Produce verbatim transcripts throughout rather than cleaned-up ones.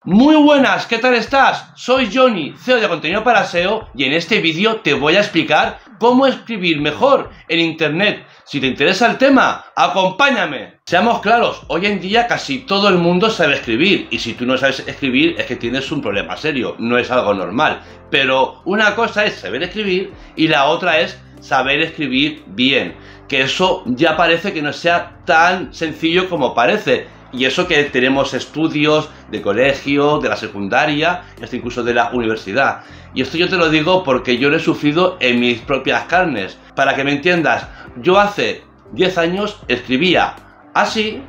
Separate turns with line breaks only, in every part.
Muy buenas, ¿qué tal estás? Soy Johnny, C E O de Contenido para S E O, y en este vídeo te voy a explicar cómo escribir mejor en internet. Si te interesa el tema, acompáñame. Seamos claros, hoy en día casi todo el mundo sabe escribir, y si tú no sabes escribir es que tienes un problema serio, no es algo normal. Pero una cosa es saber escribir y la otra es saber escribir bien, que eso ya parece que no sea tan sencillo como parece. Y eso que tenemos estudios de colegio, de la secundaria, hasta incluso de la universidad. Y esto yo te lo digo porque yo lo he sufrido en mis propias carnes. Para que me entiendas, yo hace diez años escribía así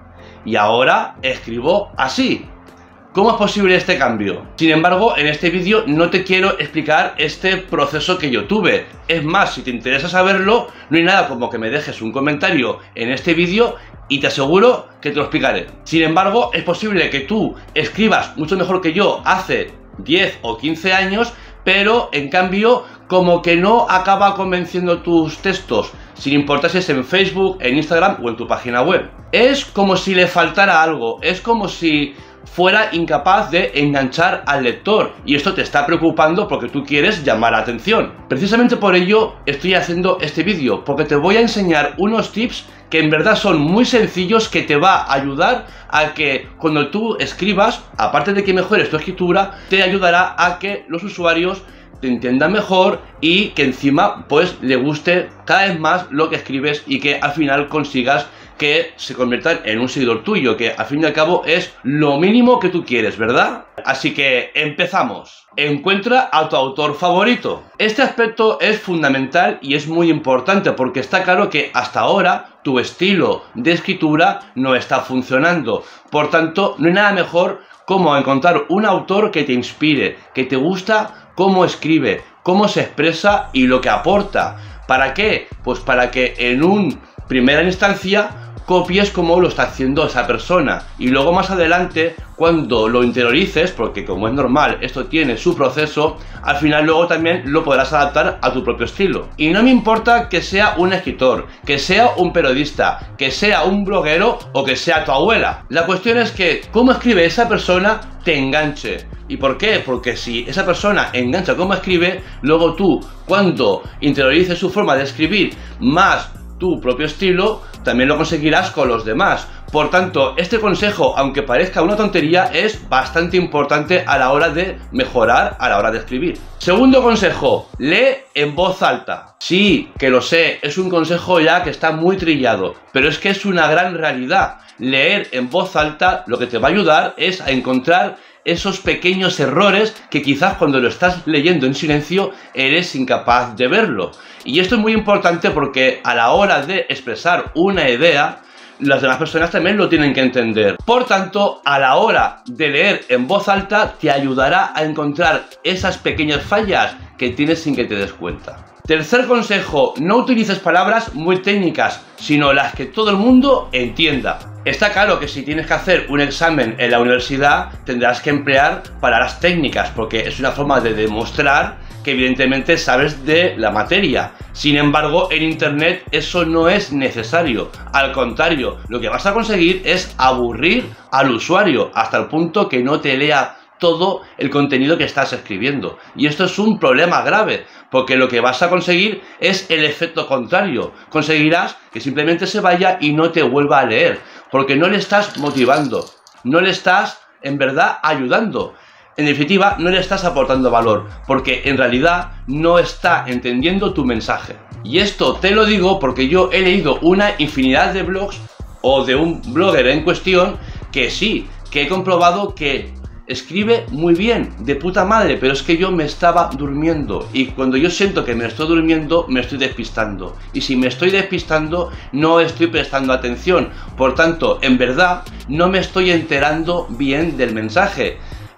y ahora escribo así. ¿Cómo es posible este cambio? Sin embargo, en este vídeo no te quiero explicar este proceso que yo tuve. Es más, si te interesa saberlo, no hay nada como que me dejes un comentario en este vídeo y te aseguro que te lo explicaré. Sin embargo, es posible que tú escribas mucho mejor que yo hace diez o quince años, pero en cambio como que no acaba convenciendo tus textos, sin importar si es en Facebook, en Instagram o en tu página web. Es como si le faltara algo, es como si fuera incapaz de enganchar al lector, y esto te está preocupando porque tú quieres llamar la atención. Precisamente por ello estoy haciendo este vídeo, porque te voy a enseñar unos tips que en verdad son muy sencillos, que te va a ayudar a que cuando tú escribas, aparte de que mejores tu escritura, te ayudará a que los usuarios te entiendan mejor y que encima pues le guste cada vez más lo que escribes y que al final consigas que se conviertan en un seguidor tuyo, que al fin y al cabo es lo mínimo que tú quieres, ¿verdad? Así que empezamos. Encuentra a tu autor favorito. Este aspecto es fundamental y es muy importante porque está claro que hasta ahora tu estilo de escritura no está funcionando. Por tanto, no hay nada mejor como encontrar un autor que te inspire, que te gusta cómo escribe, cómo se expresa y lo que aporta. ¿Para qué? Pues para que en un primera instancia copies como lo está haciendo esa persona y luego más adelante, cuando lo interiorices, porque como es normal esto tiene su proceso, al final luego también lo podrás adaptar a tu propio estilo. Y no me importa que sea un escritor, que sea un periodista, que sea un bloguero o que sea tu abuela. La cuestión es que cómo escribe esa persona te enganche. ¿Y por qué? Porque si esa persona engancha cómo escribe, luego tú, cuando interiorices su forma de escribir más tu propio estilo, también lo conseguirás con los demás. Por tanto, este consejo, aunque parezca una tontería, es bastante importante a la hora de mejorar, a la hora de escribir. Segundo consejo, lee en voz alta. Sí, que lo sé, es un consejo ya que está muy trillado, pero es que es una gran realidad. Leer en voz alta lo que te va a ayudar es a encontrar esos pequeños errores que quizás cuando lo estás leyendo en silencio eres incapaz de verlo. Y esto es muy importante porque a la hora de expresar una idea, las demás personas también lo tienen que entender. Por tanto, a la hora de leer en voz alta te ayudará a encontrar esas pequeñas fallas que tienes sin que te des cuenta. Tercer consejo, no utilices palabras muy técnicas, sino las que todo el mundo entienda. Está claro que si tienes que hacer un examen en la universidad tendrás que emplear palabras técnicas porque es una forma de demostrar que evidentemente sabes de la materia. Sin embargo, en internet eso no es necesario. Al contrario, lo que vas a conseguir es aburrir al usuario hasta el punto que no te lea todo el contenido que estás escribiendo. Y esto es un problema grave, porque lo que vas a conseguir es el efecto contrario. Conseguirás que simplemente se vaya y no te vuelva a leer, porque no le estás motivando, no le estás en verdad ayudando. En definitiva, no le estás aportando valor, porque en realidad no está entendiendo tu mensaje. Y esto te lo digo porque yo he leído una infinidad de blogs o de un blogger en cuestión que sí, que he comprobado que escribe muy bien, de puta madre, pero es que yo me estaba durmiendo y cuando yo siento que me estoy durmiendo me estoy despistando y si me estoy despistando no estoy prestando atención, por tanto en verdad no me estoy enterando bien del mensaje.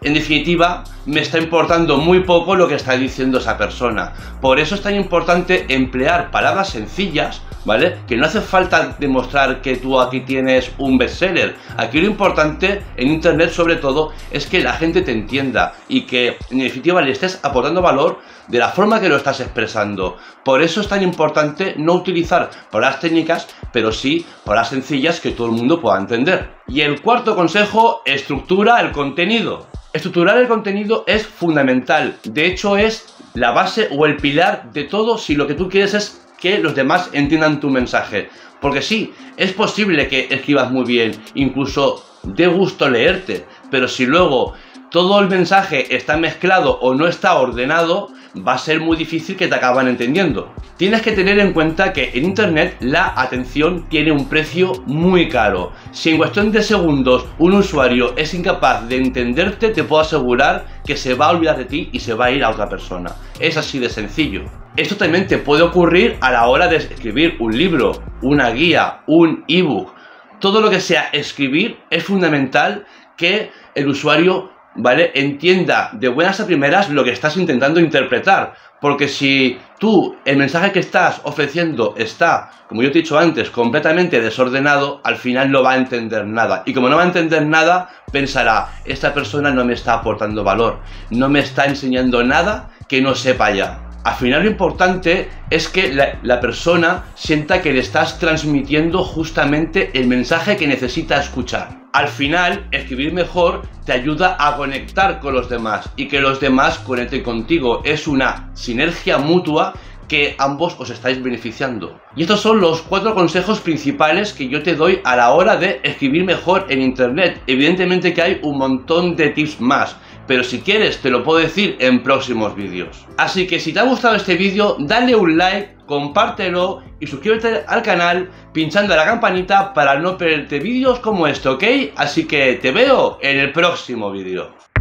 en definitiva, me está importando muy poco lo que está diciendo esa persona. Por eso es tan importante emplear palabras sencillas, ¿vale? Que no hace falta demostrar que tú aquí tienes un bestseller. Aquí lo importante en internet, sobre todo, es que la gente te entienda y que en definitiva le estés aportando valor de la forma que lo estás expresando. Por eso es tan importante no utilizar palabras técnicas, pero sí palabras sencillas que todo el mundo pueda entender. Y el cuarto consejo: estructura el contenido. Estructurar el contenido es fundamental. De hecho, es la base o el pilar de todo si lo que tú quieres es que los demás entiendan tu mensaje. Porque sí, es posible que escribas muy bien, incluso dé gusto leerte, pero si luego todo el mensaje está mezclado o no está ordenado, va a ser muy difícil que te acaben entendiendo. Tienes que tener en cuenta que en internet la atención tiene un precio muy caro. Si en cuestión de segundos un usuario es incapaz de entenderte, te puedo asegurar que se va a olvidar de ti y se va a ir a otra persona. Es así de sencillo. Esto también te puede ocurrir a la hora de escribir un libro, una guía, un ebook. Todo lo que sea escribir es fundamental que el usuario, ¿vale?, entienda de buenas a primeras lo que estás intentando interpretar. Porque si tú, el mensaje que estás ofreciendo está, como yo te he dicho antes, completamente desordenado, al final no va a entender nada. Y como no va a entender nada, pensará: esta persona no me está aportando valor, no me está enseñando nada que no sepa ya. Al final lo importante es que la, la persona sienta que le estás transmitiendo justamente el mensaje que necesita escuchar. Al final, escribir mejor te ayuda a conectar con los demás y que los demás conecten contigo. Es una sinergia mutua que ambos os estáis beneficiando. Y estos son los cuatro consejos principales que yo te doy a la hora de escribir mejor en internet. Evidentemente que hay un montón de tips más, pero si quieres te lo puedo decir en próximos vídeos. Así que si te ha gustado este vídeo, dale un like, compártelo y suscríbete al canal pinchando a la campanita para no perderte vídeos como este, ¿ok? Así que te veo en el próximo vídeo.